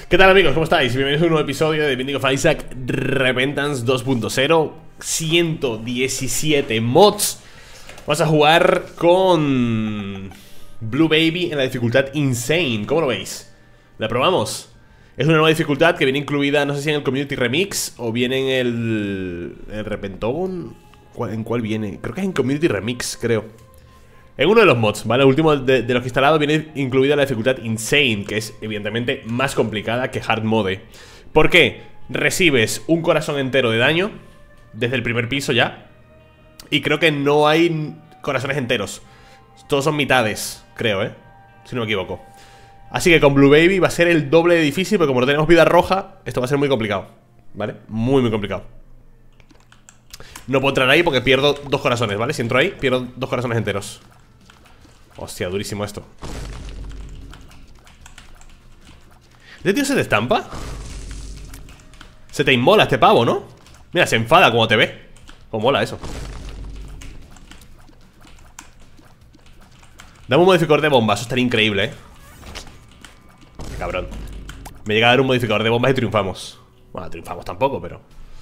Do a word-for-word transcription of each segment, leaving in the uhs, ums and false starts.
¿Qué tal, amigos? ¿Cómo estáis? Bienvenidos a un nuevo episodio de Binding of Isaac Repentance dos punto cero. ciento diecisiete mods. Vamos a jugar con Blue Baby en la dificultad Insane. ¿Cómo lo veis? ¿La probamos? Es una nueva dificultad que viene incluida, no sé si en el Community Remix o viene en el, el Repentón. ¿En cuál viene? Creo que es en Community Remix, creo. En uno de los mods, ¿vale? El último de, de los que he instalado viene incluida la dificultad Insane, que es evidentemente más complicada que Hard Mode. ¿Por qué? Recibes un corazón entero de daño desde el primer piso ya. Y creo que no hay corazones enteros. Todos son mitades, creo, ¿eh? Si no me equivoco. Así que con Blue Baby va a ser el doble de difícil, porque como no tenemos vida roja, esto va a ser muy complicado, ¿vale? Muy, muy complicado. No puedo entrar ahí porque pierdo dos corazones, ¿vale? Si entro ahí, pierdo dos corazones enteros. Hostia, durísimo esto. ¿Este tío se te estampa? Se te inmola este pavo, ¿no? Mira, se enfada cuando te ve. Cómo mola eso. Dame un modificador de bombas, eso estaría increíble, ¿eh? Qué cabrón. Me llega a dar un modificador de bombas y triunfamos. Bueno, triunfamos tampoco, pero...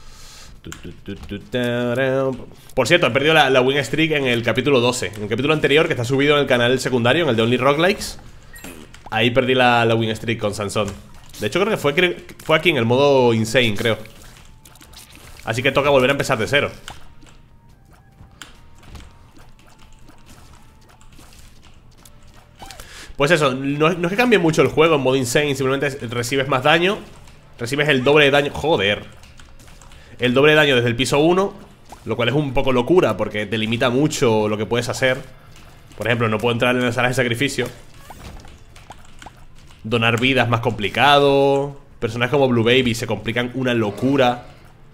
Por cierto, he perdido la, la win streak en el capítulo doce. En el capítulo anterior, que está subido en el canal secundario, en el de Only Rock Likes. Ahí perdí la, la win streak con Sansón. De hecho, creo que fue, cre fue aquí en el modo Insane, creo. Así que toca volver a empezar de cero. Pues eso, no, no es que cambie mucho el juego en modo Insane. Simplemente recibes más daño. Recibes el doble de daño. Joder. El doble de daño desde el piso uno, lo cual es un poco locura porque te limita mucho lo que puedes hacer. Por ejemplo, no puedo entrar en las salas de sacrificio. Donar vida es más complicado. Personajes como Blue Baby se complican una locura.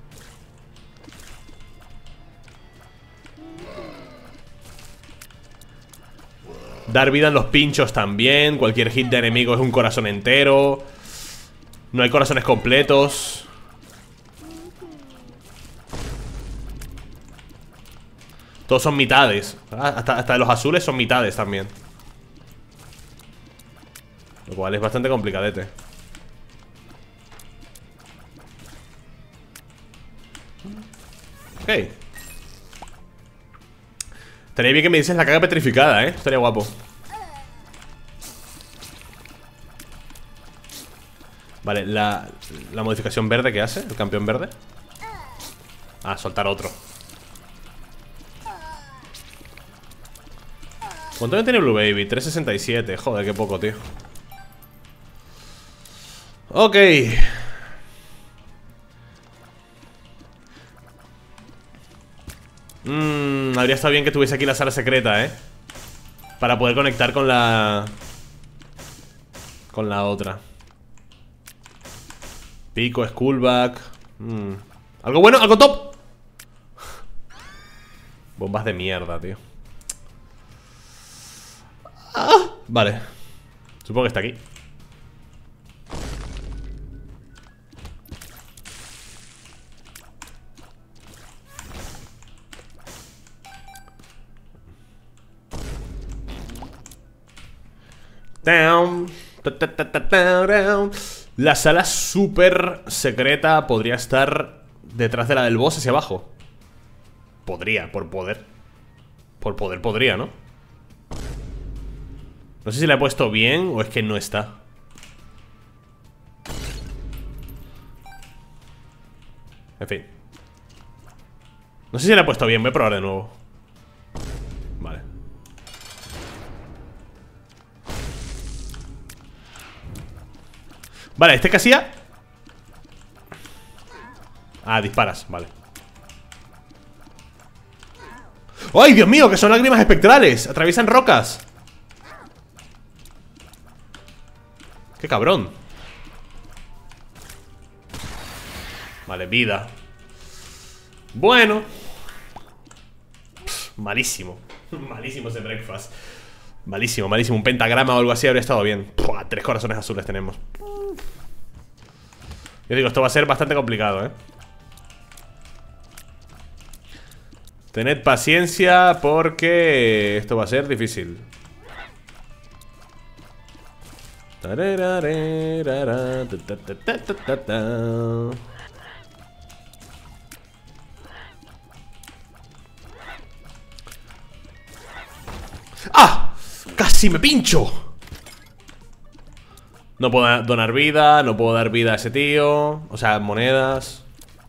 Dar vida en los pinchos también. Cualquier hit de enemigo es un corazón entero. No hay corazones completos. Todos son mitades. Hasta, hasta los azules son mitades también. Lo cual es bastante complicadete. Ok. Estaría bien que me dices la caga petrificada, ¿eh? Estaría guapo. Vale, la, la modificación verde que hace el campeón verde. Ah, soltar otro. ¿Cuánto daño tiene Blue Baby? trescientos sesenta y siete. Joder, qué poco, tío. Ok. Mmm, habría estado bien que tuviese aquí la sala secreta, ¿eh? Para poder conectar con la... Con la otra. Pico, Skullback. mm. ¿Algo bueno? ¿Algo top? Bombas de mierda, tío. Ah, vale. Supongo que está aquí. Down. La sala super secreta podría estar detrás de la del boss hacia abajo. Podría, por poder. Por poder podría, ¿no? No sé si la he puesto bien o es que no está. En fin. No sé si la he puesto bien, voy a probar de nuevo. Vale. Vale, este que hacía. Ah, disparas, vale. ¡Ay, Dios mío! Que son lágrimas espectrales. Atraviesan rocas. ¡Qué cabrón! Vale, vida. Bueno. Pff, malísimo. Malísimo ese breakfast. Malísimo, malísimo. Un pentagrama o algo así habría estado bien. Pua, tres corazones azules tenemos. Yo digo, esto va a ser bastante complicado, ¿eh? Tened paciencia porque esto va a ser difícil. ¡Ah! ¡Casi me pincho! No puedo donar vida, no puedo dar vida a ese tío. O sea, monedas.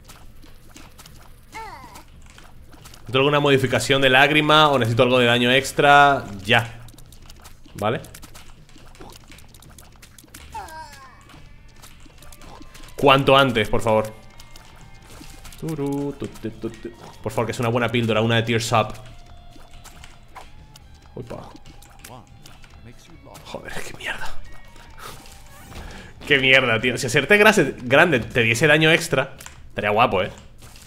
¿Necesito alguna modificación de lágrima o necesito algo de daño extra? Ya. ¿Vale? Cuanto antes, por favor. Por favor, que es una buena píldora, una de Tears Up. Upa. Joder, qué mierda. Qué mierda, tío. Si hacerte grande te diese daño extra, estaría guapo, eh.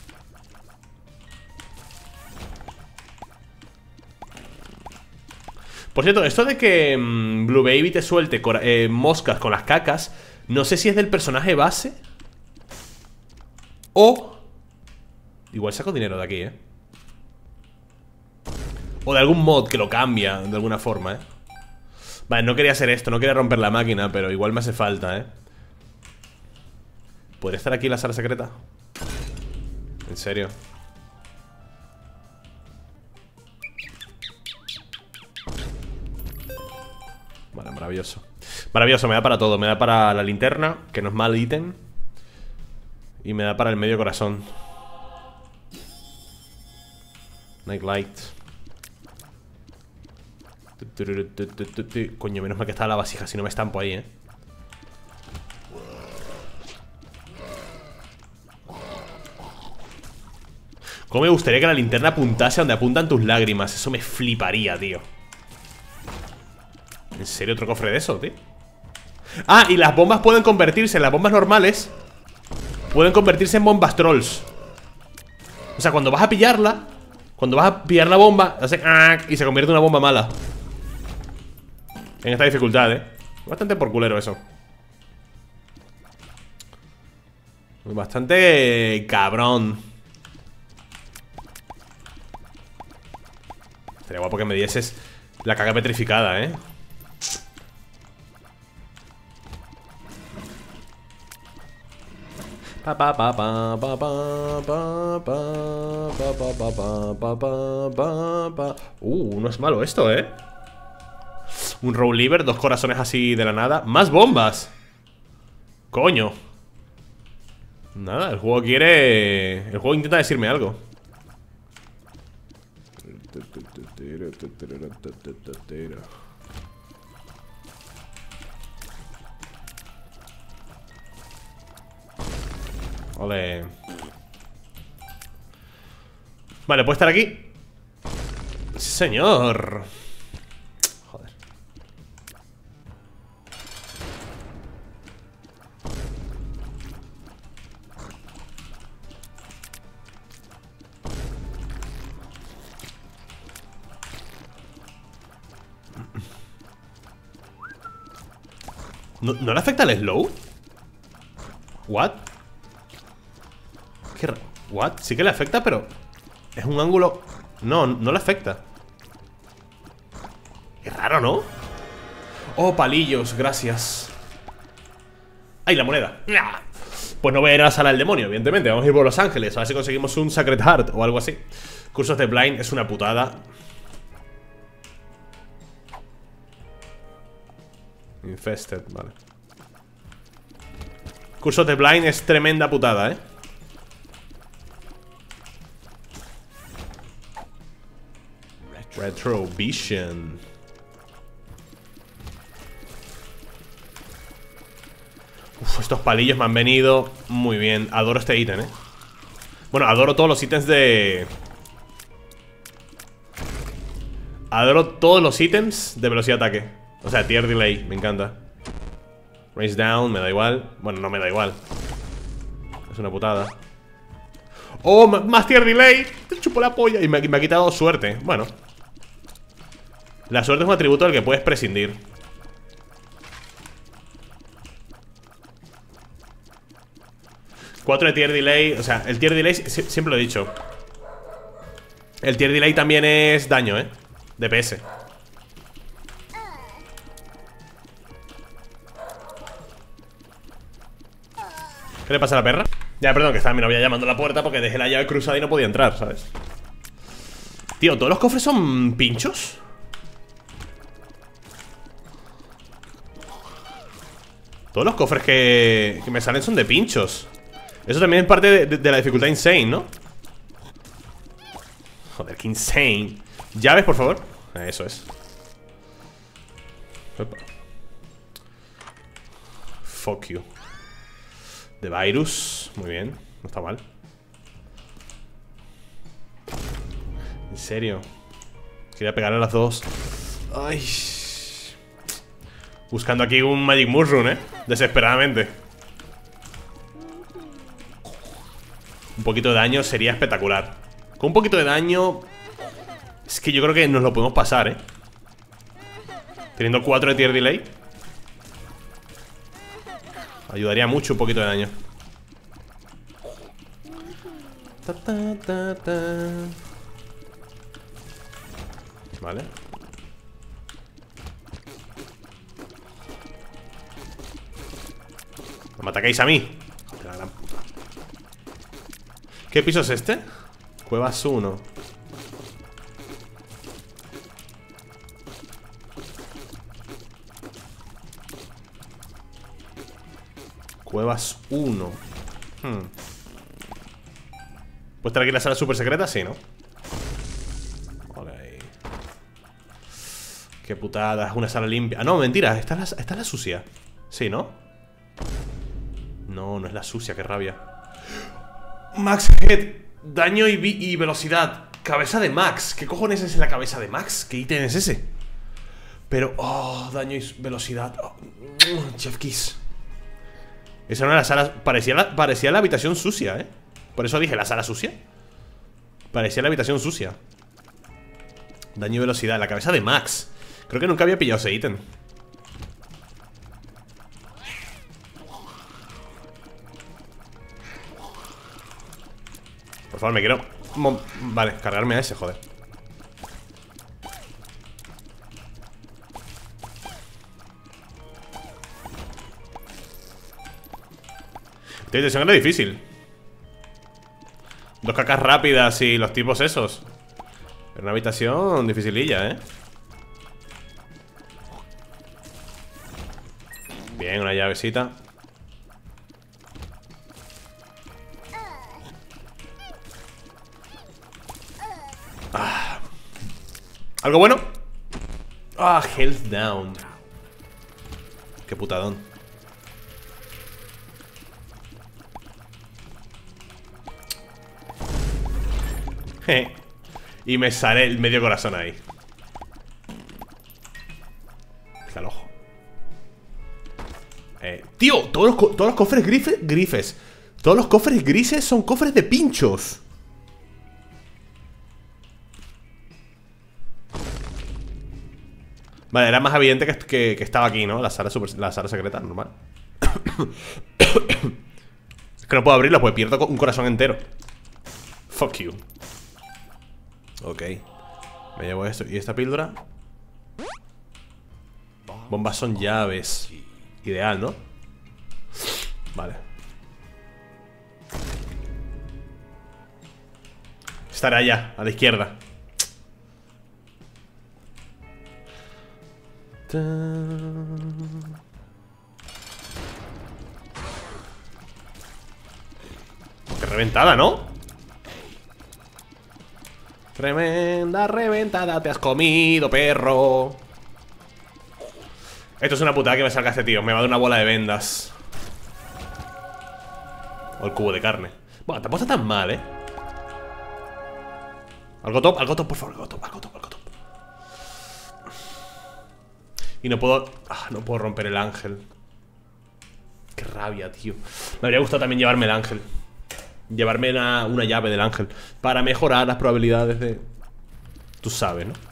Por cierto, esto de que mmm, Blue Baby te suelte eh, moscas con las cacas, no sé si es del personaje base o... Igual saco dinero de aquí, eh. O de algún mod que lo cambia de alguna forma, eh. Vale, no quería hacer esto, no quería romper la máquina, pero igual me hace falta, eh. ¿Puede estar aquí la sala secreta? ¿En serio? Vale, maravilloso. Maravilloso, me da para todo. Me da para la linterna, que no es mal ítem. Y me da para el medio corazón. Nightlight. Coño, menos mal que está la vasija, si no me estampo ahí, eh. Cómo me gustaría que la linterna apuntase a donde apuntan tus lágrimas. Eso me fliparía, tío. ¿En serio otro cofre de eso, tío? Ah, y las bombas pueden convertirse, las bombas normales pueden convertirse en bombas trolls. O sea, cuando vas a pillarla, cuando vas a pillar la bomba, hace ¡ah! Y se convierte en una bomba mala. En esta dificultad, eh. Bastante por culero eso. Bastante cabrón. Sería guapo que me dieses la caga petrificada, eh. Pa pa pa pa pa pa pa pa pa pa pa pa pa. Uh, no es malo esto, eh. Un roll lever, dos corazones así de la nada. ¡Más bombas! Coño. Nada, el juego quiere... El juego intenta decirme algo. Ole. Vale, ¿puede estar aquí? Sí, señor. Joder. ¿No, ¿no le afecta el slow? ¿What? ¿Qué raro? ¿What? Sí que le afecta, pero es un ángulo... No, no le afecta. Qué raro, ¿no? Oh, palillos, gracias. ¡Ay, la moneda! Pues no voy a ir a la sala del demonio, evidentemente. Vamos a ir por Los Ángeles, a ver si conseguimos un Sacred Heart o algo así. Cursos de Blind es una putada. Infested, vale. Cursos de Blind es tremenda putada, eh. Retrovision. Uf, estos palillos me han venido muy bien. Adoro este ítem, eh. Bueno, adoro todos los ítems de... Adoro todos los ítems de velocidad de ataque. O sea, tier delay, me encanta. Raise down, me da igual. Bueno, no me da igual. Es una putada. Oh, más tier delay. Te chupo la polla. Y me, me ha quitado suerte. Bueno. La suerte es un atributo del que puedes prescindir. cuatro de tier delay. O sea, el tier delay, siempre lo he dicho. El tier delay también es daño, eh. D P S. ¿Qué le pasa a la perra? Ya, perdón, que estaba mi novia llamando a la puerta porque dejé la llave cruzada y no podía entrar, ¿sabes? Tío, ¿todos los cofres son pinchos? Todos los cofres que, que me salen son de pinchos. Eso también es parte de, de, de la dificultad insane, ¿no? Joder, que insane. Llaves, por favor. Eso es. Opa. Fuck you. De virus. Muy bien, no está mal. En serio. Quería pegarle a las dos. Ay. Buscando aquí un Magic Mushroom, eh. Desesperadamente. Un poquito de daño sería espectacular. Con un poquito de daño es que yo creo que nos lo podemos pasar, eh. Teniendo cuatro de tier delay ayudaría mucho un poquito de daño. Ta, ta, ta, ta. Vale. ¿No me atacáis a mí? De la gran puta. ¿Qué piso es este? Cuevas uno. Cuevas uno. Hmm. ¿Puede estar aquí la sala super secreta? Sí, ¿no? Ok. Qué putada, es una sala limpia. Ah, no, mentira, esta es la, esta es la sucia. Sí, ¿no? No, no es la sucia, qué rabia. Max Head, daño y, y velocidad. Cabeza de Max. ¿Qué cojones es la cabeza de Max? ¿Qué ítem es ese? Pero, oh, daño y velocidad. Oh, Chef Kiss. Esa no era la sala. Parecía la, parecía la habitación sucia, ¿eh? Por eso dije, ¿la sala sucia? Parecía la habitación sucia. Daño y velocidad, la cabeza de Max. Creo que nunca había pillado ese ítem. Por favor, me quiero... Vale, cargarme a ese, joder. Tío, intención era difícil. Dos cacas rápidas y los tipos esos. Era una habitación dificililla, ¿eh? Bien, una llavecita. Ah. ¿Algo bueno? Ah, health down. Qué putadón. Je. Y me sale el medio corazón ahí. Está el ojo. Eh, tío, todos los, todos los cofres grifes, grifes. Todos los cofres grises son cofres de pinchos. Vale, era más evidente que, que, que estaba aquí, ¿no? La sala, super, la sala secreta, normal. Es que no puedo abrirlo, pues pierdo un corazón entero. Fuck you. Ok. Me llevo esto. ¿Y esta píldora? Bombas son llaves. Ideal, ¿no? Vale. Estará allá, a la izquierda. Qué reventada, ¿no? Tremenda reventada te has comido, perro. Esto es una putada que me salga este tío. Me va a dar una bola de vendas. O el cubo de carne. Bueno, tampoco está tan mal, ¿eh? Algo top, algo top, por favor, algo top, algo top, algo top. Y no puedo... Ah, no puedo romper el ángel. Qué rabia, tío. Me habría gustado también llevarme el ángel. Llevarme una, una llave del ángel para mejorar las probabilidades de... Tú sabes, ¿no?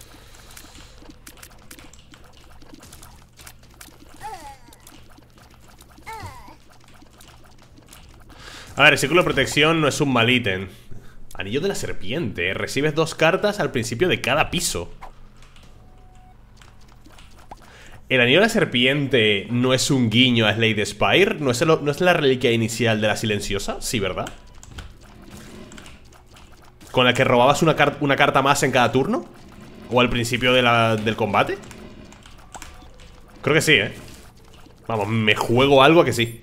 A ver, el círculo de protección no es un mal ítem. Anillo de la serpiente. Recibes dos cartas al principio de cada piso. ¿El anillo de la serpiente no es un guiño a Slade Spire? ¿No es, el, ¿No es la reliquia inicial de la silenciosa? Sí, ¿verdad? ¿Con la que robabas una, car una carta más en cada turno? ¿O al principio de la, del combate? Creo que sí, ¿eh? Vamos, me juego algo a que sí.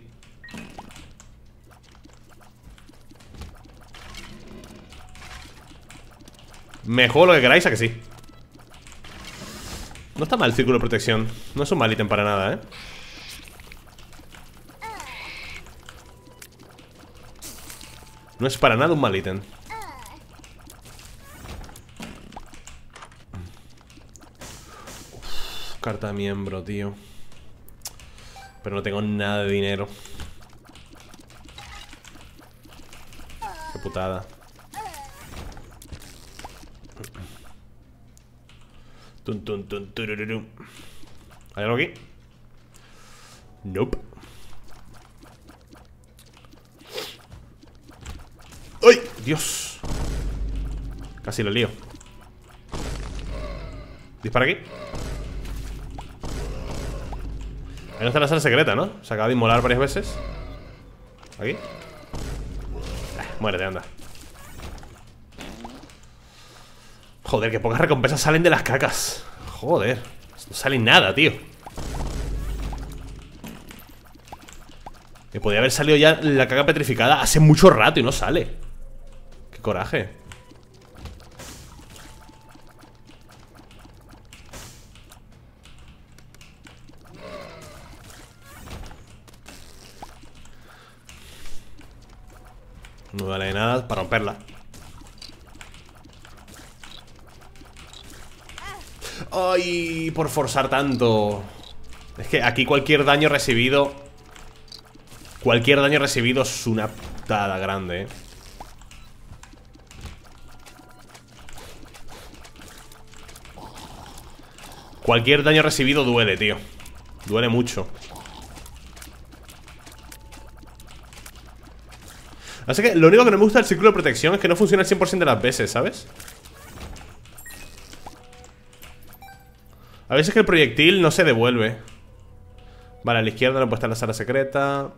Me juego lo que queráis a que sí. No está mal el círculo de protección. No es un mal ítem para nada, ¿eh? No es para nada un mal ítem. Uf, carta de miembro, tío. Pero no tengo nada de dinero. Qué putada. Tun, tun, tun, turururu. ¿Hay algo aquí? Nope. ¡Ay! ¡Dios! Casi lo lío. Dispara aquí. Ahí no está la sala secreta, ¿no? Se acaba de inmolar varias veces. Aquí. Eh, muérete, anda. Joder, que pocas recompensas salen de las cacas. Joder, no sale nada, tío. Que podría haber salido ya la caca petrificada hace mucho rato y no sale. Qué coraje. No vale nada para romperla. Ay, por forzar tanto. Es que aquí cualquier daño recibido Cualquier daño recibido es una putada grande, ¿eh? Cualquier daño recibido duele, tío. Duele mucho. Así que lo único que no me gusta del círculo de protección es que no funciona el cien por ciento de las veces, ¿sabes? A veces que el proyectil no se devuelve. Vale, a la izquierda no puede estar la sala secreta.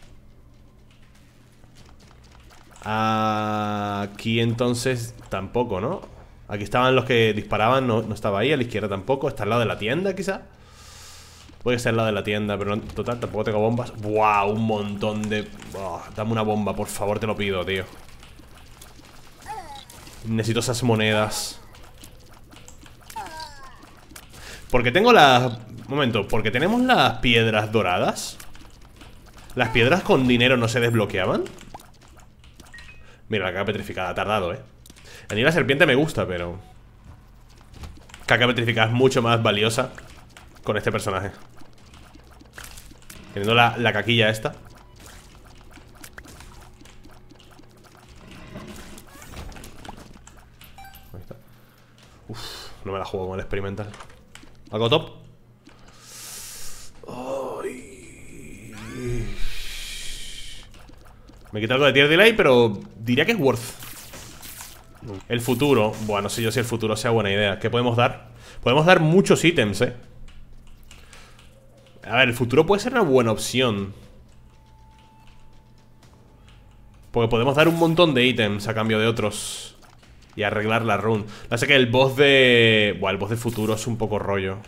Aquí entonces tampoco, ¿no? Aquí estaban los que disparaban, no, no estaba ahí. A la izquierda tampoco, está al lado de la tienda quizá. Puede ser al lado de la tienda, pero en total tampoco tengo bombas. ¡Buah! Un montón de... Oh, dame una bomba, por favor, te lo pido, tío. Necesito esas monedas. Porque tengo las... Un momento, porque tenemos las piedras doradas. ¿Las piedras con dinero no se desbloqueaban? Mira, la caca petrificada, ha tardado, eh. A mí la serpiente me gusta, pero... Caca petrificada es mucho más valiosa con este personaje. Teniendo la, la caquilla esta. Ahí está. Uf, no me la juego con el experimental. ¿Algo top? Ay. Me quita algo de tier delay, pero diría que es worth. El futuro. Bueno, no sé yo si el futuro sea buena idea. ¿Qué podemos dar? Podemos dar muchos ítems, eh. A ver, el futuro puede ser una buena opción. Porque podemos dar un montón de ítems a cambio de otros. Y arreglar la run. No sé que el boss de... Buah, el boss de futuro es un poco rollo.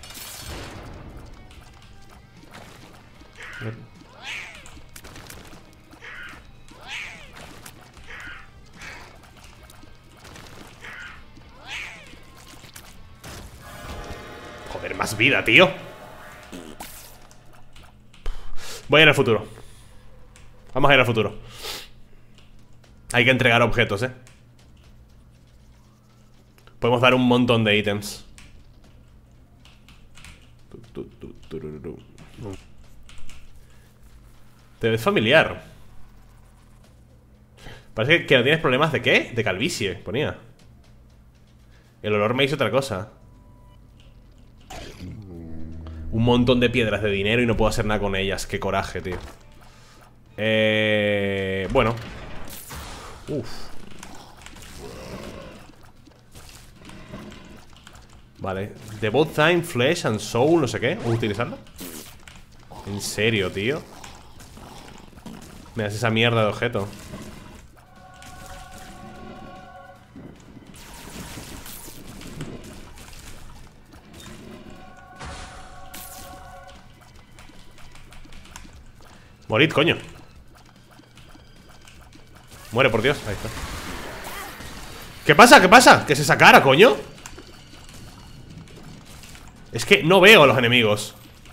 Joder, más vida, tío. Voy a ir al futuro. Vamos a ir al futuro. Hay que entregar objetos, eh. Podemos dar un montón de ítems. Te ves familiar. Parece que no tienes problemas de ¿qué? De calvicie, ponía. El olor me hizo otra cosa. Un montón de piedras de dinero y no puedo hacer nada con ellas. Qué coraje, tío. Eh... Bueno. Uf. Vale, Devote Time, Flesh and Soul, no sé qué. ¿Voy a utilizarlo? En serio, tío. Me das esa mierda de objeto. Morid, coño. Muere, por Dios. Ahí está. ¿Qué pasa? ¿Qué pasa? ¿Qué es esa cara, coño? Es que no veo a los enemigos.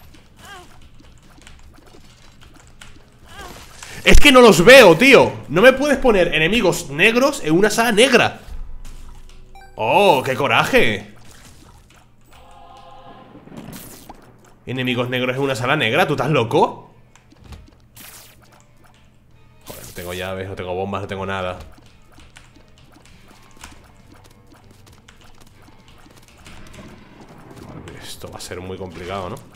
Es que no los veo, tío. No me puedes poner enemigos negros en una sala negra. Oh, qué coraje. Enemigos negros en una sala negra, ¿tú estás loco? Joder, no tengo llaves, no tengo bombas, no tengo nada. Esto va a ser muy complicado, ¿no?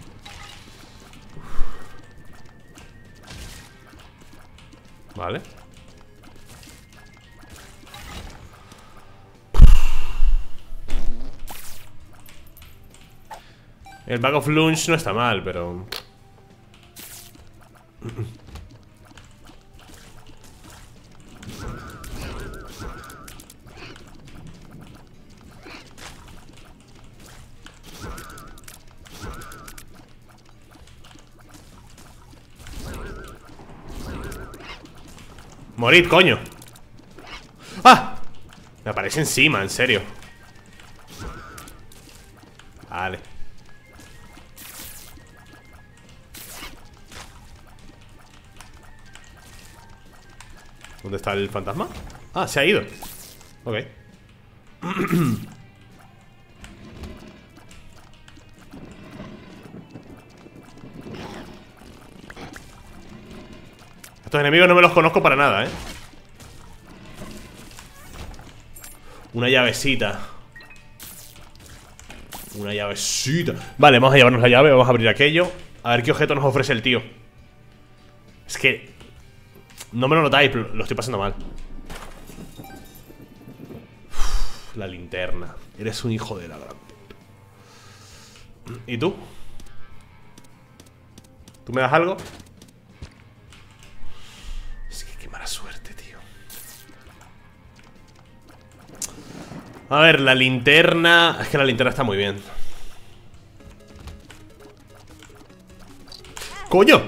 Vale. El Bag of Lunch no está mal, pero... Morid, coño. ¡Ah! Me aparece encima, en serio. Vale. ¿Dónde está el fantasma? Ah, se ha ido. Ok. Estos enemigos no me los conozco para nada, ¿eh? Una llavecita. Una llavecita. Vale, vamos a llevarnos la llave, vamos a abrir aquello. A ver qué objeto nos ofrece el tío. Es que... no me lo notáis, pero lo estoy pasando mal. Uf, la linterna. Eres un hijo de la gran... ¿Y tú? ¿Tú me das algo? Es que qué mala suerte, tío. A ver, la linterna... es que la linterna está muy bien. ¡Coño!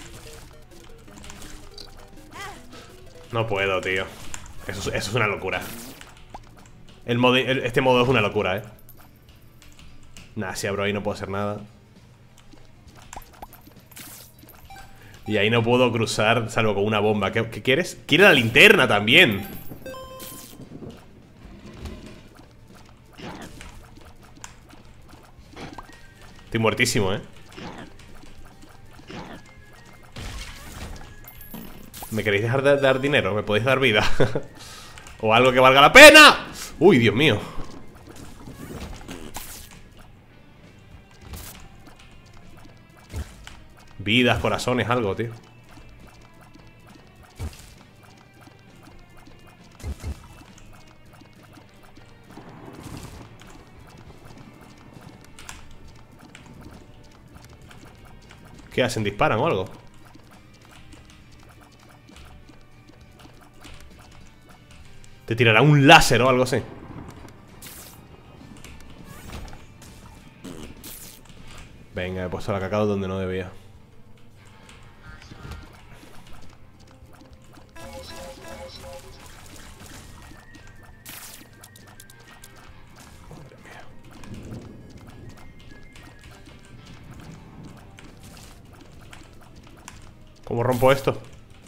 No puedo, tío. Eso, eso es una locura. El modo, el, este modo es una locura, eh. Nah, si abro ahí no puedo hacer nada. Y ahí no puedo cruzar, salvo con una bomba. ¿Qué, qué quieres? Quiere la linterna también. Estoy muertísimo, eh. ¿Me queréis dejar de dar dinero? ¿Me podéis dar vida? O algo que valga la pena. Uy, Dios mío. Vidas, corazones, algo, tío. ¿Qué hacen? ¿Disparan o algo? Te tirará un láser o algo así. Venga, he puesto la cacao donde no debía. Madre mía. ¿Cómo rompo esto?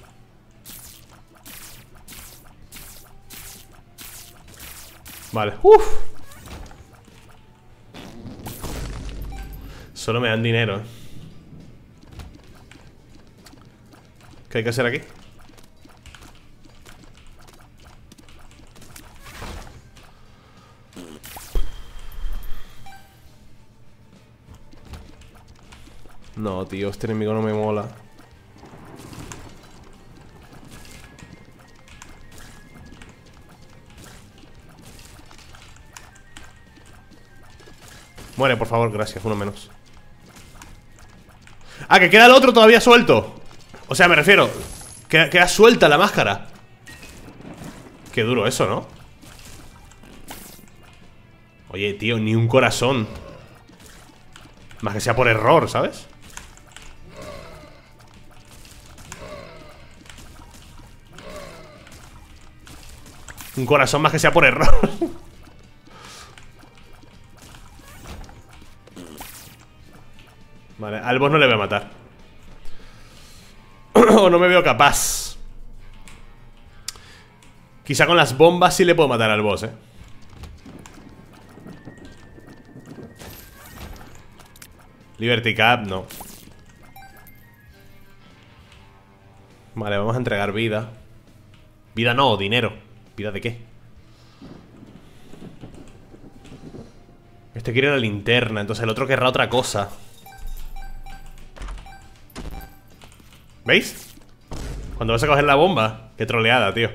Vale, uff. Solo me dan dinero. ¿Qué hay que hacer aquí? No, tío, este enemigo no me mola. Muere, por favor, gracias, uno menos. Ah, que queda el otro todavía suelto. O sea, me refiero, queda, queda suelta la máscara. Qué duro eso, ¿no? Oye, tío, ni un corazón. Más que sea por error, ¿sabes? Un corazón más que sea por error. Vale, al boss no le voy a matar. O no me veo capaz. Quizá con las bombas sí le puedo matar al boss, eh. Liberty Cap, no. Vale, vamos a entregar vida. Vida no, dinero. ¿Vida de qué? Este quiere la linterna, entonces el otro querrá otra cosa. ¿Veis? Cuando vas a coger la bomba. Qué troleada, tío.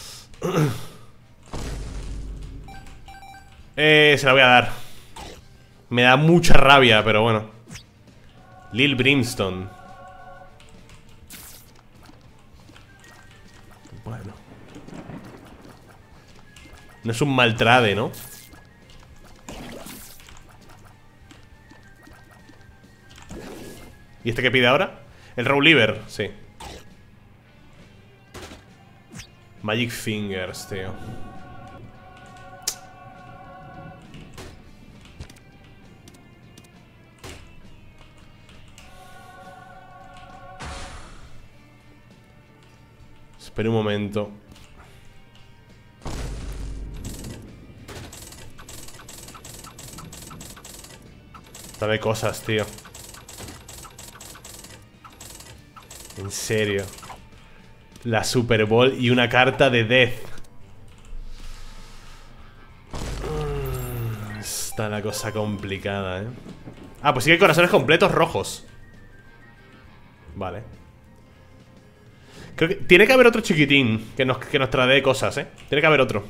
Eh, se la voy a dar. Me da mucha rabia, pero bueno. Lil Brimstone. Bueno. No es un mal trade, ¿no? ¿Y este qué pide ahora? El Rowliver, sí. Magic Fingers, tío. Espera un momento. Dame cosas, tío. En serio. La Super Bowl y una carta de Death. Está la cosa complicada, eh. Ah, pues sí que hay corazones completos rojos. Vale. Creo que tiene que haber otro chiquitín que nos, que nos trae cosas, eh. Tiene que haber otro.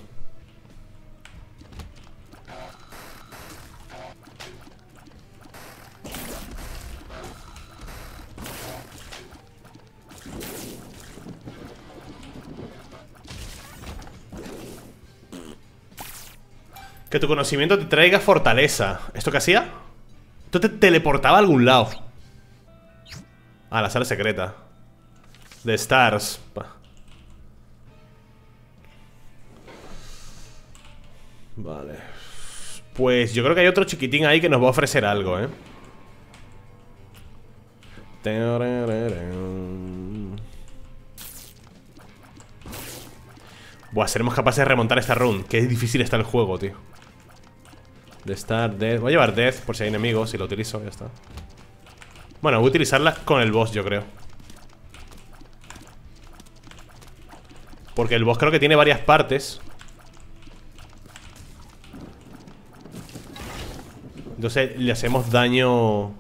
Que tu conocimiento te traiga fortaleza. ¿Esto qué hacía? Esto te teleportaba a algún lado. Ah, la sala secreta de Stars. Vale. Pues yo creo que hay otro chiquitín ahí que nos va a ofrecer algo, ¿eh? Buah, seremos capaces de remontar esta run. Qué difícil está el juego, tío. De Star, Death. Voy a llevar Death por si hay enemigos. Si lo utilizo, ya está. Bueno, voy a utilizarla con el boss, yo creo. Porque el boss creo que tiene varias partes. Entonces le hacemos daño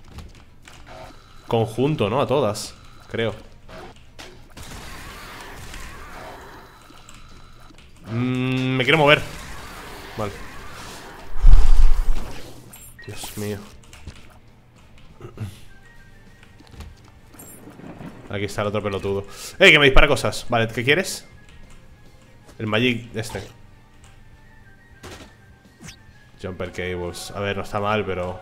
conjunto, ¿no? A todas, creo. mm, Me quiero mover. Vale. Dios mío. Aquí está el otro pelotudo. ¡Eh, que me dispara cosas! Vale, ¿qué quieres? El Magic este. Jumper Cables. A ver, no está mal, pero...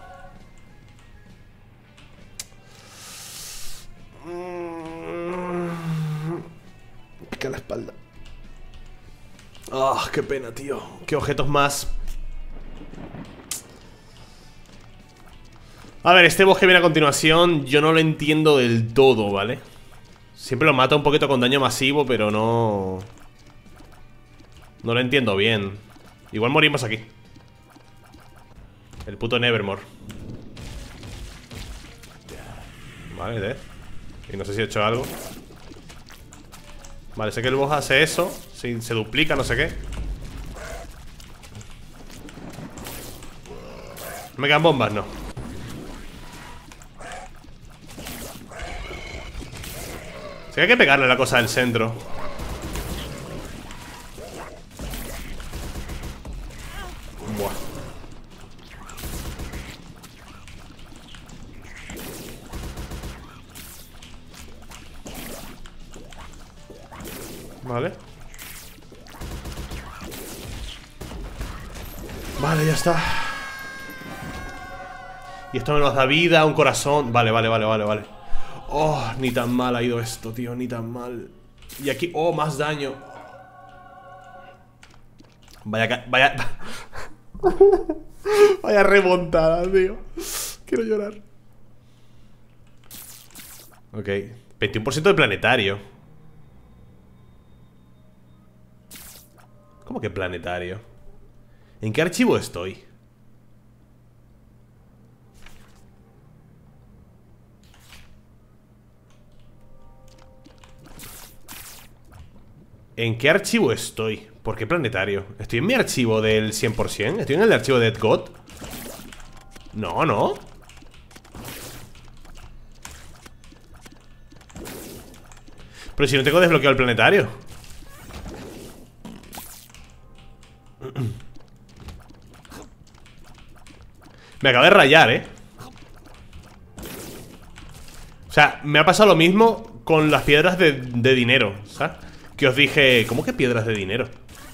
Pica la espalda. ¡Ah, oh, qué pena, tío! ¡Qué objetos más! A ver, este boss que viene a continuación yo no lo entiendo del todo, ¿vale? Siempre lo mata un poquito con daño masivo, pero no... No lo entiendo bien. Igual morimos aquí. El puto Nevermore. Vale, Death. Y no sé si he hecho algo. Vale, sé que el boss hace eso. Si se duplica, no sé qué. ¿Me quedan bombas? No. Sí, hay que pegarle la cosa del centro. Buah. Vale. Vale, ya está. Y esto me nos da vida, un corazón. Vale, vale, vale, vale, vale. Oh, ni tan mal ha ido esto, tío, ni tan mal. Y aquí, oh, más daño. Vaya, vaya. Vaya remontada, tío. Quiero llorar. Ok, veintiuno por ciento de planetario. ¿Cómo que planetario? ¿En qué archivo estoy? ¿En qué archivo estoy? ¿Por qué planetario? ¿Estoy en mi archivo del cien por cien? ¿Estoy en el archivo de Dead No, no. Pero si no tengo desbloqueado el planetario. Me acabo de rayar, eh. O sea, me ha pasado lo mismo con las piedras de, de dinero, ¿sabes? Que os dije, ¿cómo que piedras de dinero?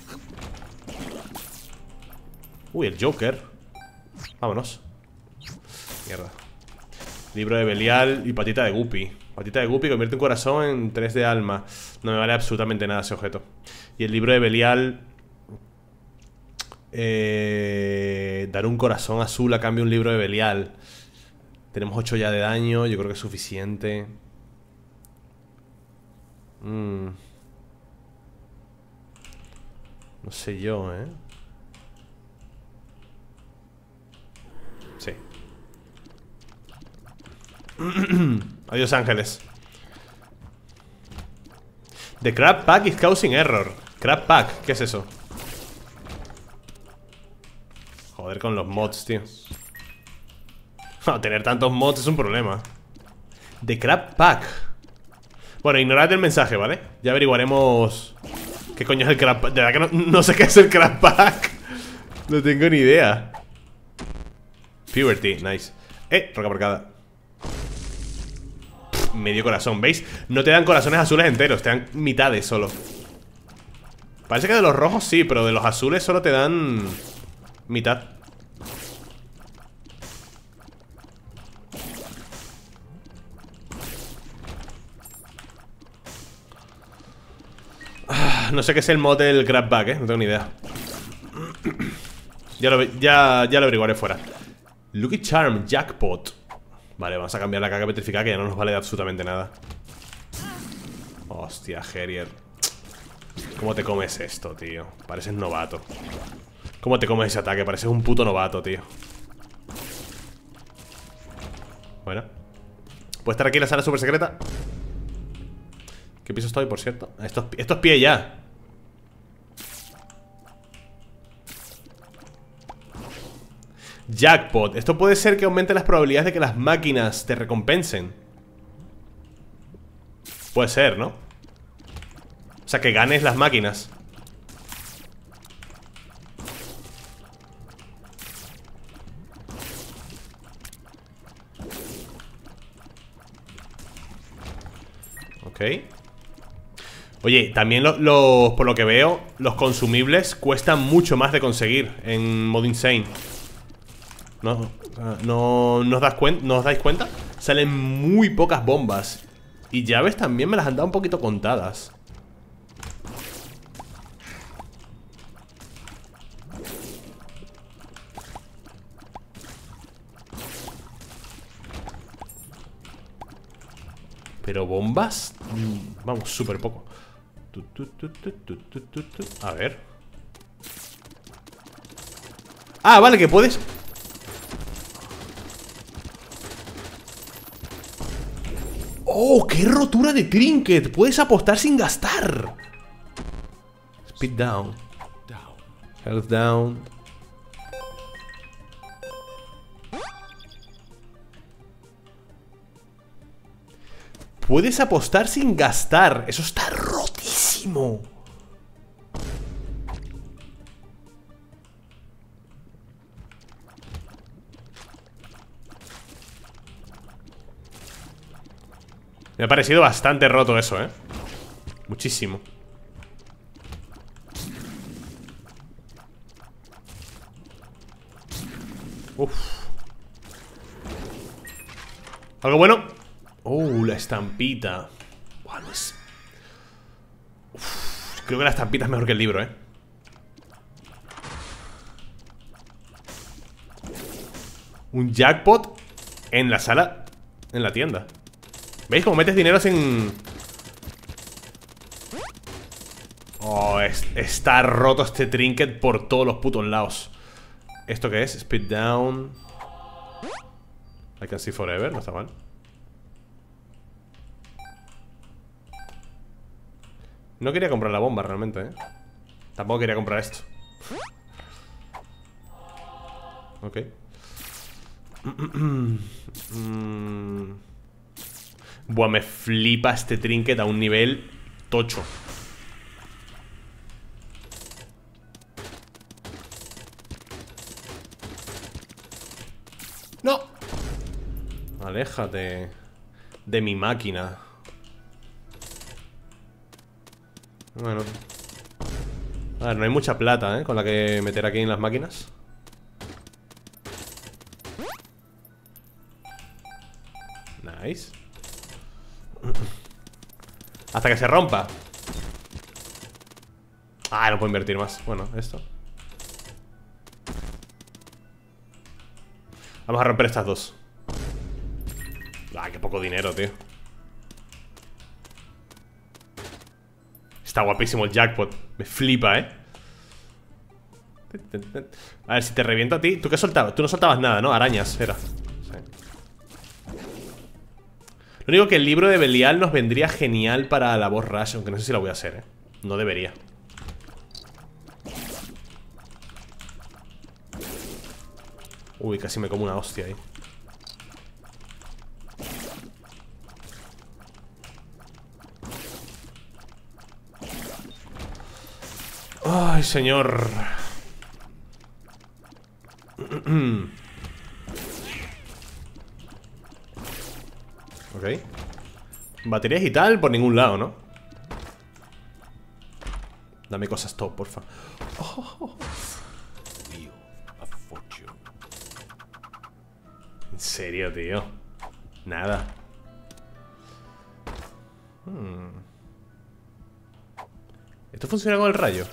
Uy, el Joker. Vámonos. Mierda. Libro de Belial y patita de Guppy. Patita de Guppy convierte un corazón en tres de alma. No me vale absolutamente nada ese objeto. Y el libro de Belial eh, dar un corazón azul a cambio de un libro de Belial. Tenemos ocho ya de daño. Yo creo que es suficiente. Mmm No sé yo, ¿eh? Sí. Adiós, ángeles. The crab pack is causing error. Crab pack, ¿qué es eso? Joder con los mods, tío. No, tener tantos mods es un problema. The crab pack. Bueno, ignorad el mensaje, ¿vale? Ya averiguaremos qué coño es el crab pack. De verdad que no, no sé qué es el crab pack. No tengo ni idea. Puberty, nice. Eh, roca por cada. Pff, medio corazón, ¿veis? No te dan corazones azules enteros, te dan mitades solo. Parece que de los rojos sí, pero de los azules solo te dan mitad. No sé qué es el mod del grab bag, eh. No tengo ni idea. Ya lo, ya, ya lo averiguaré fuera. Lucky Charm Jackpot. Vale, vamos a cambiar la caca petrificada, que ya no nos vale de absolutamente nada. Hostia, Harrier. ¿Cómo te comes esto, tío? Pareces novato. ¿Cómo te comes ese ataque? Pareces un puto novato, tío. Bueno. ¿Puede estar aquí en la sala super secreta? ¿Qué piso estoy, por cierto? Esto, esto es pie ya. Jackpot. Esto puede ser que aumente las probabilidades de que las máquinas te recompensen. Puede ser, ¿no? O sea, que ganes las máquinas. Ok. Oye, también los, los, por lo que veo, los consumibles cuestan mucho más de conseguir en modo insane. ¿No, no, ¿no, os das ¿No os dais cuenta? Salen muy pocas bombas. Y llaves también me las han dado un poquito contadas. Pero bombas, vamos, súper poco. A ver. Ah, vale, que puedes... ¡Oh, qué rotura de trinket! Puedes apostar sin gastar. Speed down. Health down. Puedes apostar sin gastar. Eso está rotísimo. Me ha parecido bastante roto eso, ¿eh? Muchísimo. Uf. ¿Algo bueno? Uh, la estampita. Buah, no es... Uf, creo que la estampita es mejor que el libro, eh. Un jackpot en la sala, en la tienda. ¿Veis cómo metes dinero sin...? Oh, es, está roto este trinket por todos los putos lados. ¿Esto qué es? Speed down. I can see forever, no está mal. No quería comprar la bomba realmente, ¿eh? Tampoco quería comprar esto. Ok. mm. Buah, me flipa este trinket a un nivel tocho. ¡No! Aléjate de mi máquina. Bueno. A ver, no hay mucha plata, ¿eh? Con la que meter aquí en las máquinas. Nice. Hasta que se rompa. Ah, no puedo invertir más. Bueno, esto. Vamos a romper estas dos. Ah, qué poco dinero, tío. Está guapísimo el jackpot. Me flipa, eh. A ver, si te reviento a ti. ¿Tú qué soltabas? Tú no soltabas nada, ¿no? Arañas, era. Sí. Lo único que el libro de Belial nos vendría genial para la boss rush. Aunque no sé si la voy a hacer, eh. No debería. Uy, casi me como una hostia ahí. Ay, señor. Ok. Baterías y tal por ningún lado, ¿no? Dame cosas top, porfa. Oh. En serio, tío. Nada. hmm. ¿Esto funciona con el rayo?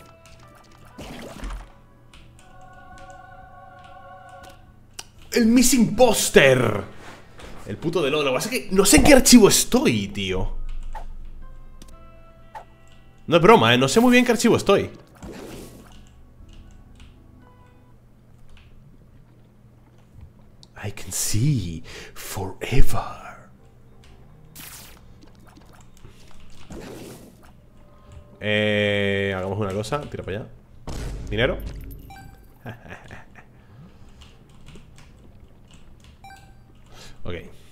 ¡El missing poster! El puto de lo. Lo que pasa es que no sé en qué archivo estoy, tío. No es broma, eh. No sé muy bien en qué archivo estoy. I can see forever. Eh, hagamos una cosa. Tira para allá. ¿Dinero? Ok.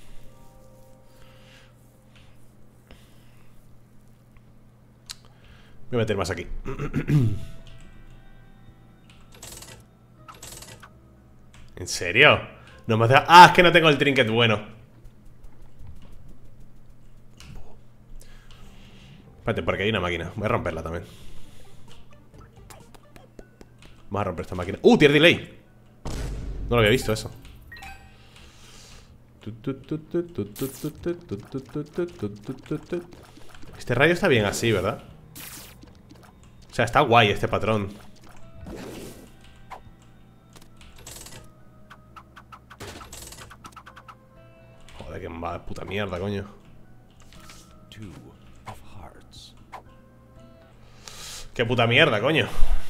Voy a meter más aquí. ¿En serio? No me hace... Ah, es que no tengo el trinket bueno. Espérate, porque hay una máquina. Voy a romperla también. Vamos a romper esta máquina. ¡Uh! Tier delay. No lo había visto eso. Este rayo está bien así, ¿verdad? O sea, está guay este patrón. Joder, que va puta mierda, coño. Qué puta mierda, coño.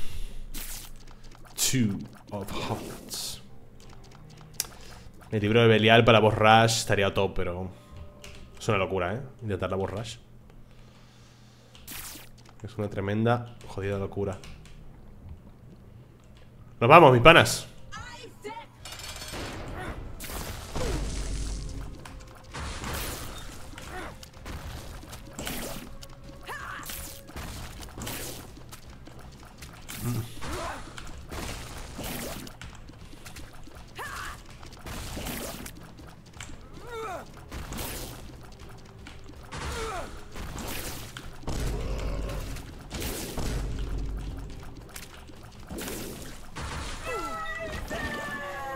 Two of Hearts. El libro de Belial para boss rush estaría top, pero es una locura, ¿eh? Intentar la boss rush. Es una tremenda, jodida locura. Nos vamos, mis panas.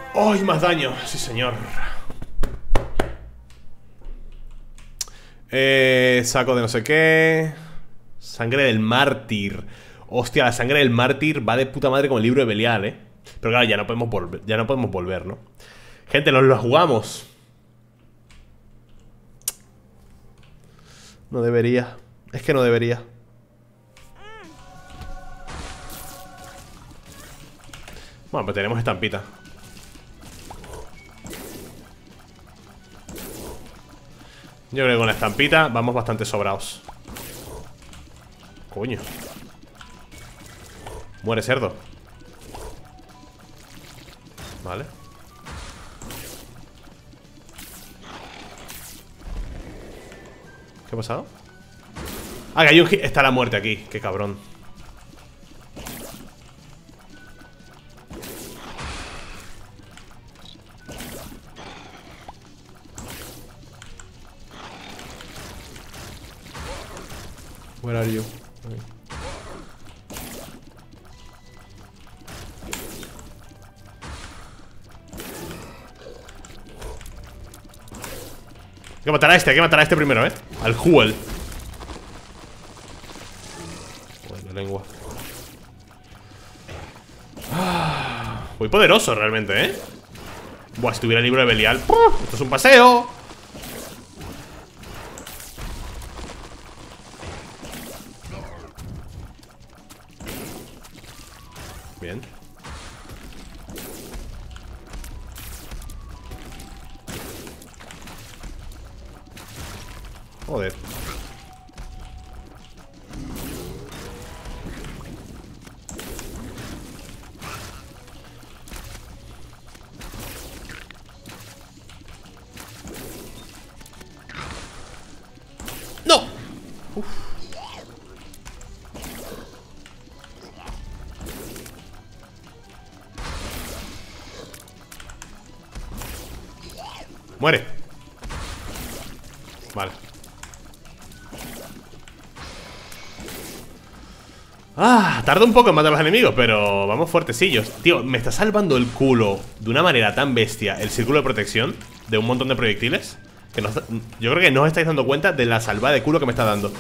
¡Ay, más daño! Sí, señor. Eh, saco de no sé qué. Sangre del mártir. Hostia, la sangre del mártir va de puta madre con el libro de Belial, eh. Pero claro, ya no podemos volver, ya no podemos volver, ¿no? Gente, nos lo jugamos. No debería. Es que no debería. Bueno, pues tenemos estampita. Yo creo que con la estampita vamos bastante sobrados. Coño. Muere cerdo. Vale. ¿Qué ha pasado? Ah, que hay un... Está la muerte aquí. Qué cabrón. Where are you? Okay. Hay que matar a este, hay que matar a este primero, ¿eh? Al Huel. Bueno, lengua. Ah, muy poderoso realmente, ¿eh? Buah, si tuviera el libro de Belial. ¡Puf! Esto es un paseo. Bien. Joder. ¡No! Uf. Muere. Vale. Ah, tarda un poco en matar a los enemigos, pero vamos fuertecillos. Tío, me está salvando el culo de una manera tan bestia el círculo de protección de un montón de proyectiles que no, yo creo que no os estáis dando cuenta de la salvada de culo que me está dando.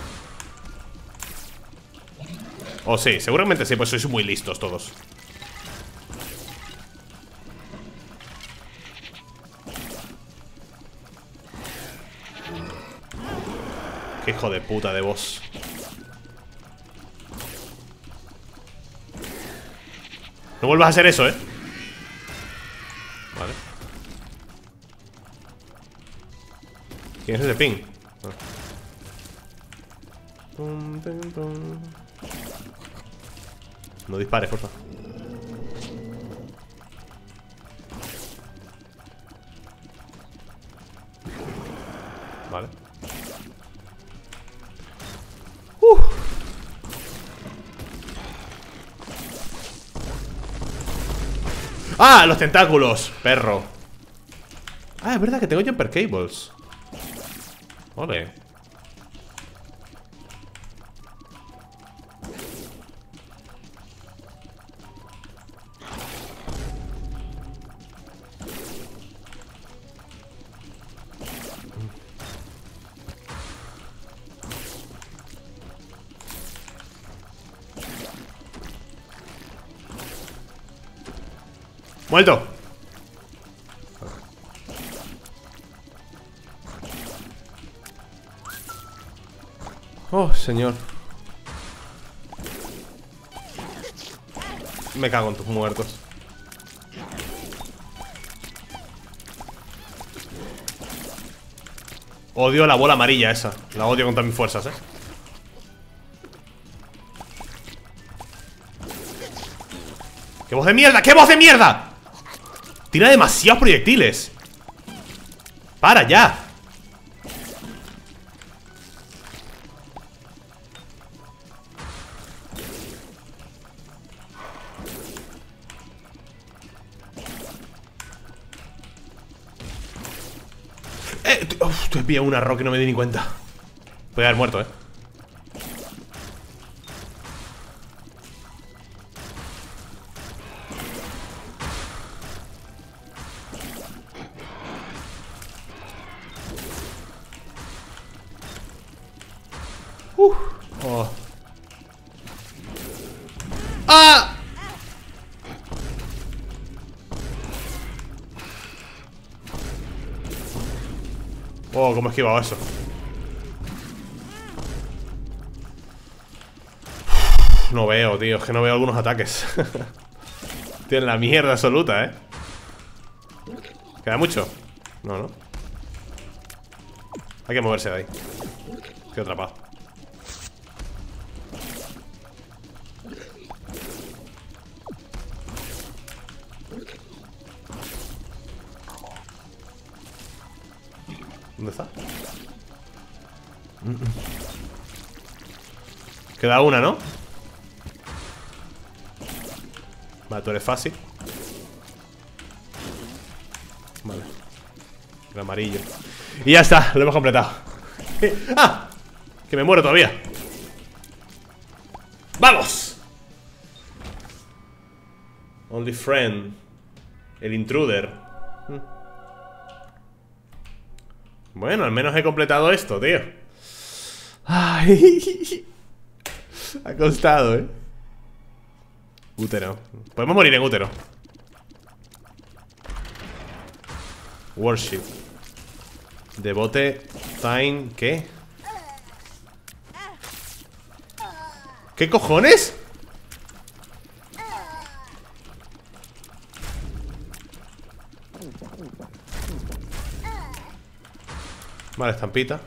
O oh, sí, seguramente sí, pues sois muy listos todos. Qué hijo de puta de boss. No vuelvas a hacer eso, ¿eh? Vale. ¿Quién es ese ping? Ah. No dispares, porfa. Vale. Uh. ¡Ah! Los tentáculos, perro. Ah, es verdad que tengo jumper cables. Ole. Muerto. Oh, señor. Me cago en tus muertos. Odio la bola amarilla esa. La odio con todas mis fuerzas, eh. ¡Qué voz de mierda! ¡Qué voz de mierda! Tira demasiados proyectiles. ¡Para ya! Eh, uf, te he pillado una roca y no me di ni cuenta. Voy a haber muerto, eh. Uh. Oh. ¡Ah! Oh, cómo he esquivado eso. No veo, tío, es que no veo algunos ataques. Tienen la mierda absoluta, eh. ¿Queda mucho? No, no. Hay que moverse de ahí. Estoy atrapado. ¿Dónde está? Queda una, ¿no? Vale, tú eres fácil. Vale. El amarillo. Y ya está, lo hemos completado. ¡Ah! Que me muero todavía. ¡Vamos! Only friend. El intruder. Bueno, al menos he completado esto, tío. Ay. Ha costado, eh. Útero. Podemos morir en útero. Worship. Devote. Time. ¿Qué? ¿Qué cojones? Vale, estampita.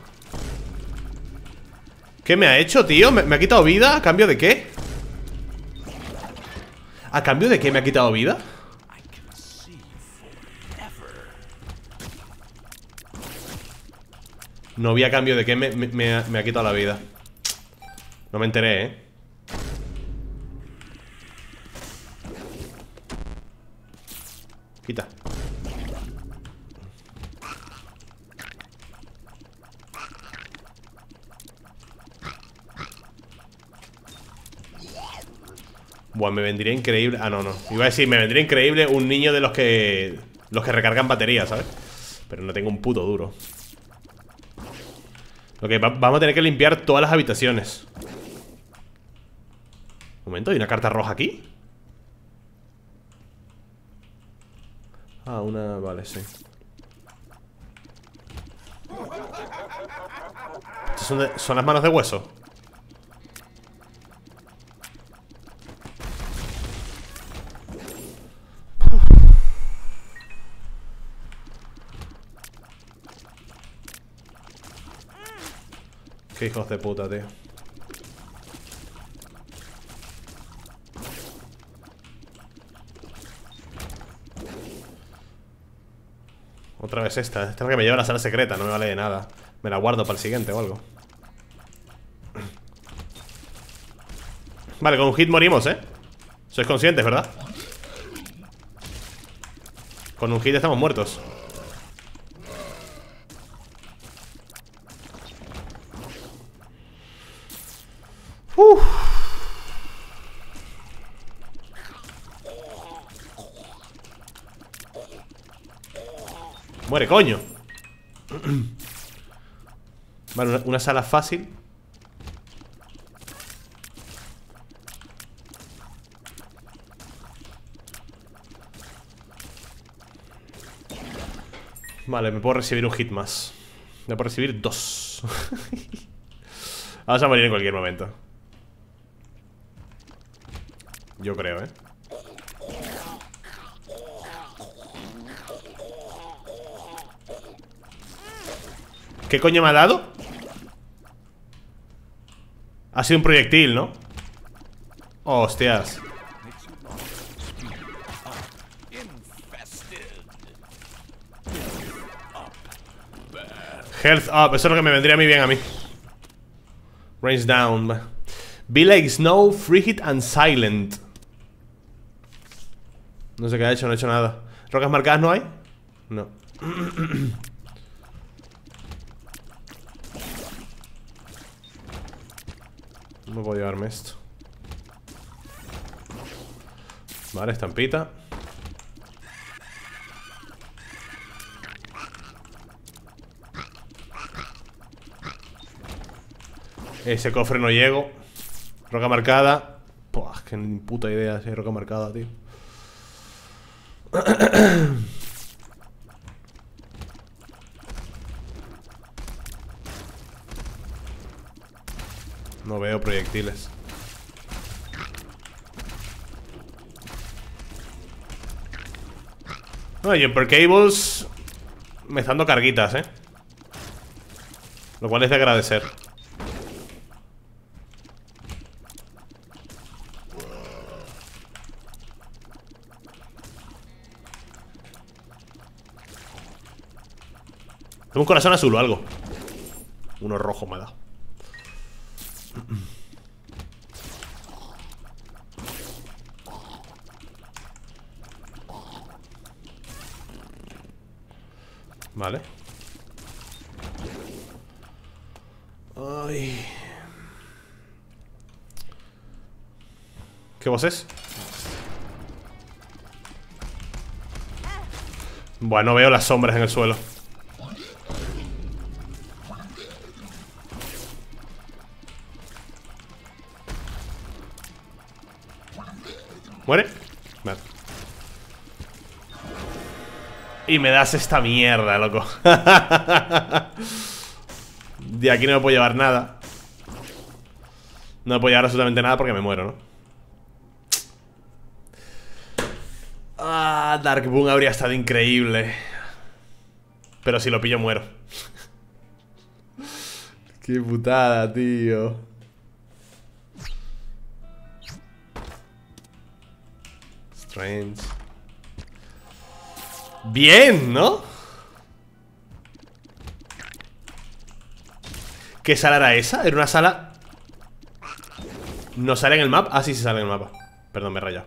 ¿Qué me ha hecho, tío? ¿Me, me ha quitado vida? ¿A cambio de qué? ¿A cambio de qué me ha quitado vida? No vi a cambio de qué me, me, me, ha, me ha quitado la vida. No me enteré, eh. Quita. Buah, me vendría increíble. Ah, no, no. Iba a decir, me vendría increíble un niño de los que Los que recargan baterías, ¿sabes? Pero no tengo un puto duro. Lo que va, vamos a tener que limpiar todas las habitaciones. Un momento, ¿hay una carta roja aquí? Ah, una... vale, sí. ¿Estas son, de, son las manos de hueso? Qué hijos de puta, tío. Otra vez esta. Esta es la que me lleva a la sala secreta. No me vale de nada. Me la guardo para el siguiente o algo. Vale, con un hit morimos, ¿eh? Sois conscientes, ¿verdad? Con un hit estamos muertos. Uf. Muere, coño. Vale, una, una sala fácil. Vale, me puedo recibir un hit más. Me puedo recibir dos. Vamos a morir en cualquier momento. Yo creo, ¿eh? ¿Qué coño me ha dado? Ha sido un proyectil, ¿no? Hostias. Health up, eso es lo que me vendría a mí bien a mí. Range down. Be like snow, free hit and silent. No sé qué ha hecho, no ha hecho nada. ¿Rocas marcadas no hay? No. No puedo llevarme esto. Vale, estampita. Ese cofre no llego. Roca marcada. Puah, que ni puta idea si hay roca marcada, tío. No veo proyectiles. No, y en Per Cables me están dando carguitas, eh. Lo cual es de agradecer. Tengo un corazón azul o algo. Uno rojo me ha dado. Vale. Ay. ¿Qué voz es? Bueno, veo las sombras en el suelo. ¿Muere? Vale. Y me das esta mierda, loco. De aquí no me puedo llevar nada. No me puedo llevar absolutamente nada porque me muero, ¿no? Ah, Dark Boon habría estado increíble. Pero si lo pillo muero. Qué putada, tío. Strange. Bien, ¿no? ¿Qué sala era esa? Era una sala... ¿No sale en el mapa? Ah, sí, sí sale en el mapa. Perdón, me he rayado.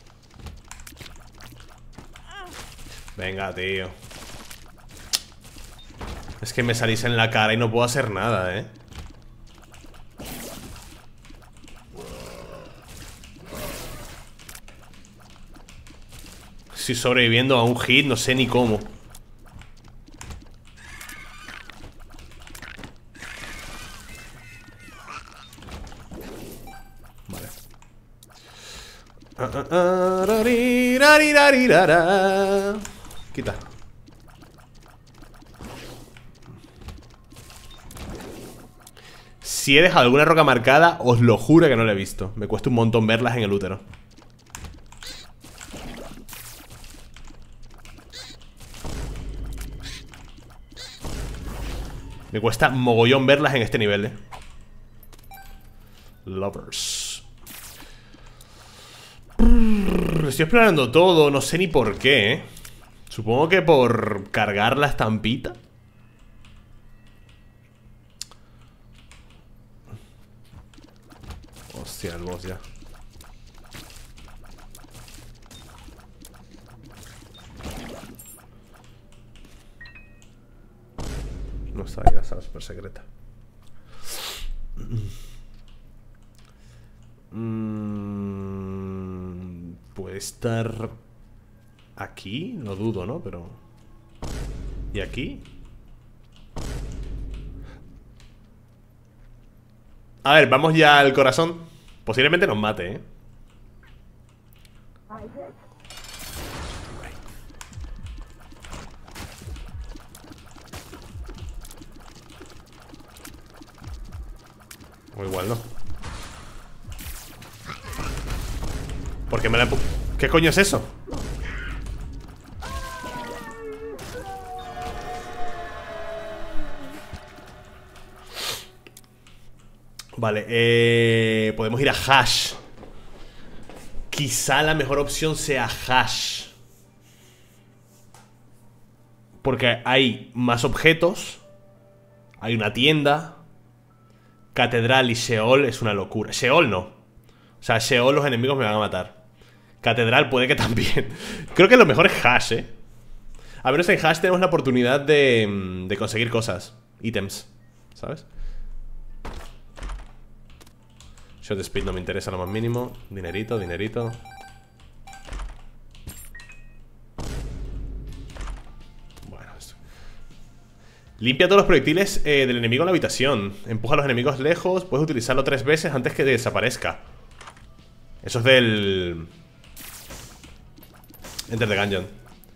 Venga, tío. Es que me salís en la cara y no puedo hacer nada, ¿eh? Estoy sobreviviendo a un hit, no sé ni cómo. Vale. Quita. Si he dejado alguna roca marcada, os lo juro que no la he visto. Me cuesta un montón verlas en el útero. Me cuesta mogollón verlas en este nivel, eh. Lovers. Estoy explorando todo, no sé ni por qué, eh. Supongo que por cargar la estampita. Hostia, el boss ya. No está ahí la sala super secreta. Mm, puede estar aquí, lo dudo, ¿no? Pero... ¿y aquí? A ver, vamos ya al corazón. Posiblemente nos mate, ¿eh? O igual no. Porque me la... ¿Qué coño es eso? Vale, eh... podemos ir a Hash. Quizá la mejor opción sea Hash. Porque hay más objetos. Hay una tienda. Catedral y Sheol es una locura. Sheol no. O sea, Sheol los enemigos me van a matar. Catedral puede que también. Creo que lo mejor es Hash, eh. A menos en Hash tenemos la oportunidad de, de conseguir cosas. Ítems, ¿sabes? Shot speed no me interesa lo más mínimo. Dinerito, dinerito. Bueno, esto. Limpia todos los proyectiles eh, del enemigo en la habitación. Empuja a los enemigos lejos. Puedes utilizarlo tres veces antes que desaparezca. Eso es del... Enter the Gungeon.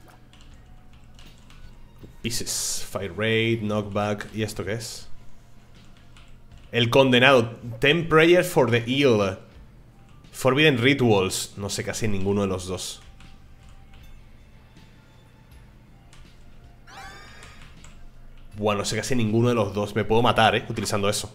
Pieces, Fire Rate, Knockback. ¿Y esto qué es? El condenado. Ten prayers for the eel. Forbidden Rituals. No sé casi ninguno de los dos. Bueno, no sé casi ninguno de los dos. Me puedo matar, eh, utilizando eso.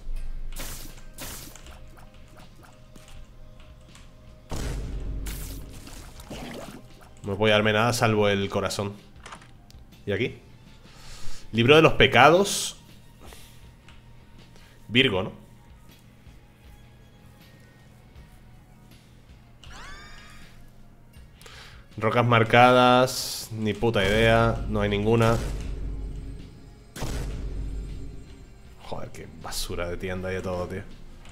No me voy a darme nada salvo el corazón. ¿Y aquí? Libro de los pecados. Virgo, ¿no? Rocas marcadas. Ni puta idea. No hay ninguna. Joder, qué basura de tienda y de todo, tío.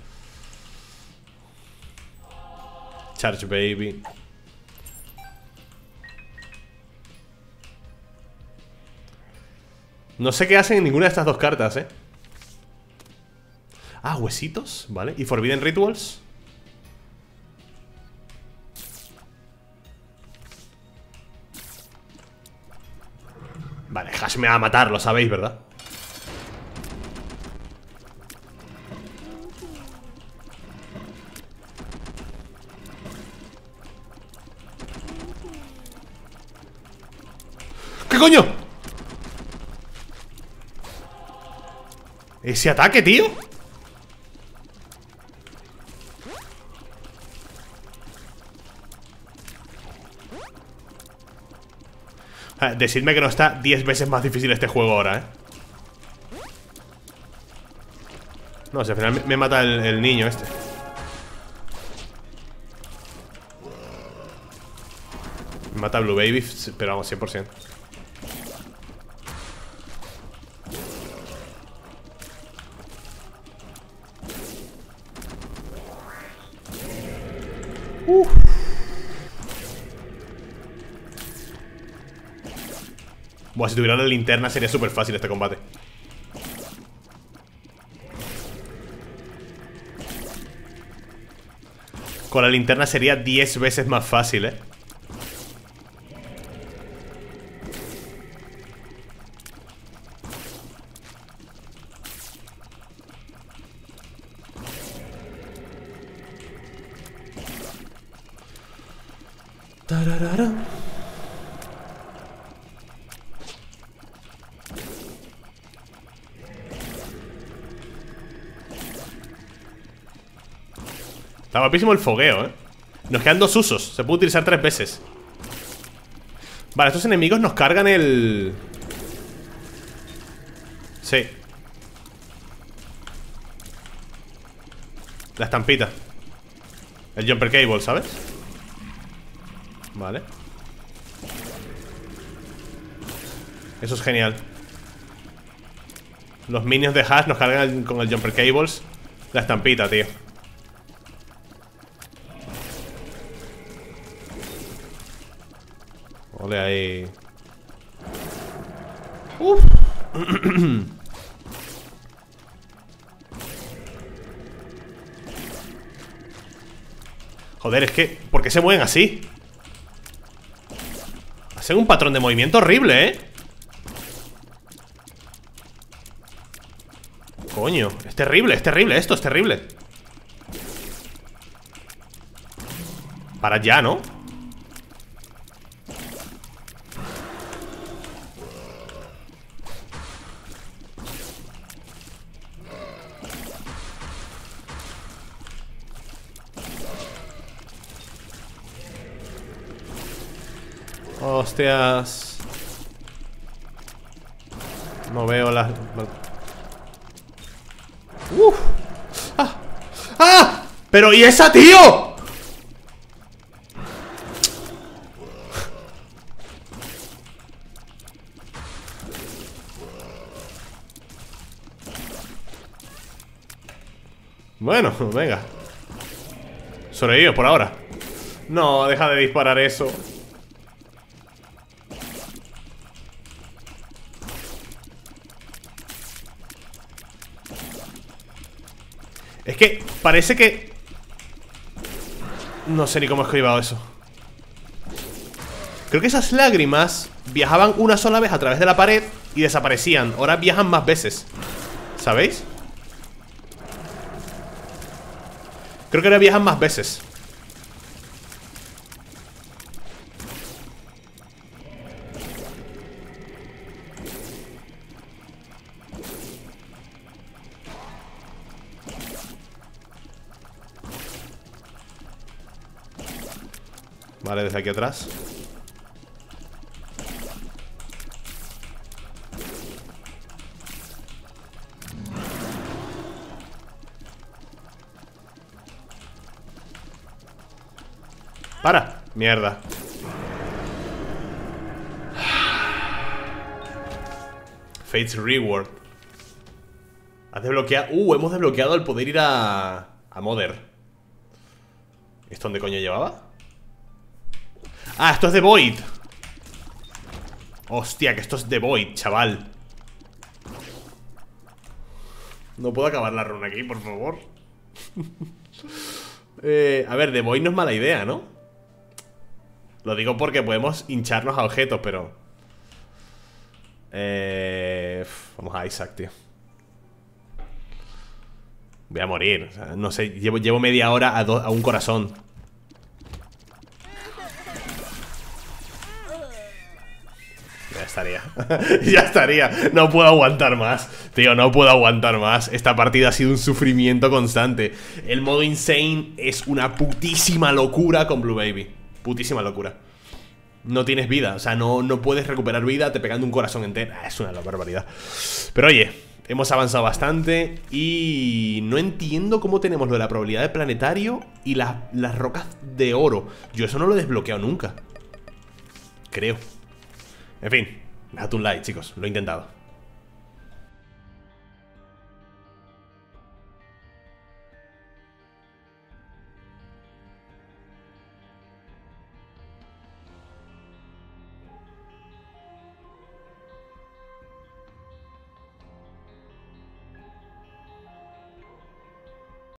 Charge Baby. No sé qué hacen en ninguna de estas dos cartas, eh. Ah, huesitos, vale. ¿Y Forbidden Rituals? Vale, Hash me va a matar, lo sabéis, ¿verdad? ¿Qué coño? ¿Ese ataque, tío? Ah, decidme que no está diez veces más difícil este juego ahora, ¿eh? No, si al final me, me mata el, el niño este. Me mata Blue Baby, pero vamos, cien por ciento. Uf. Buah, si tuviera la linterna sería súper fácil este combate. Con la linterna sería diez veces más fácil, eh. Tararara. Está guapísimo el fogueo, eh. Nos quedan dos usos, se puede utilizar tres veces. Vale, estos enemigos nos cargan el... Sí. La estampita. El jumper cable, ¿sabes? Vale. Eso es genial. Los minions de Hash nos cargan con el jumper cables. La estampita, tío. Ole ahí. Uf. Joder, es que... ¿por qué se mueven así? Hacen un patrón de movimiento horrible, ¿eh? Coño, es terrible, es terrible esto, es terrible. Para ya, ¿no? Hostias. No veo las... ¡Uf! ¡Ah! ¡Ah! ¡Pero y esa, tío! Bueno, venga. Sobrevivo por ahora. No, deja de disparar eso. Es que parece que... No sé ni cómo he escribado eso. Creo que esas lágrimas viajaban una sola vez a través de la pared y desaparecían. Ahora viajan más veces, ¿sabéis? Creo que ahora viajan más veces. Vale, desde aquí atrás. ¡Para! Mierda. Fate's Reward. Has desbloqueado... Uh, hemos desbloqueado el poder ir a... A Mother. ¿Esto dónde coño llevaba? Ah, esto es de Void. Hostia, que esto es de Void, chaval. No puedo acabar la run aquí, por favor. eh, A ver, de Void no es mala idea, ¿no? Lo digo porque podemos hincharnos a objetos, pero... Eh... Vamos a Isaac, tío. Voy a morir, o sea, no sé, llevo, llevo media hora a, do, a un corazón. Ya estaría. Ya estaría. No puedo aguantar más. Tío, no puedo aguantar más. Esta partida ha sido un sufrimiento constante. El modo Insane es una putísima locura con Blue Baby. Putísima locura. No tienes vida, o sea, no, no puedes recuperar vida te pegando un corazón entero. Ah, es una barbaridad. Pero oye, hemos avanzado bastante. Y no entiendo cómo tenemos lo de la probabilidad de planetario y las, las rocas de oro. Yo eso no lo he desbloqueado nunca, creo. En fin, dejad un like, chicos, lo he intentado.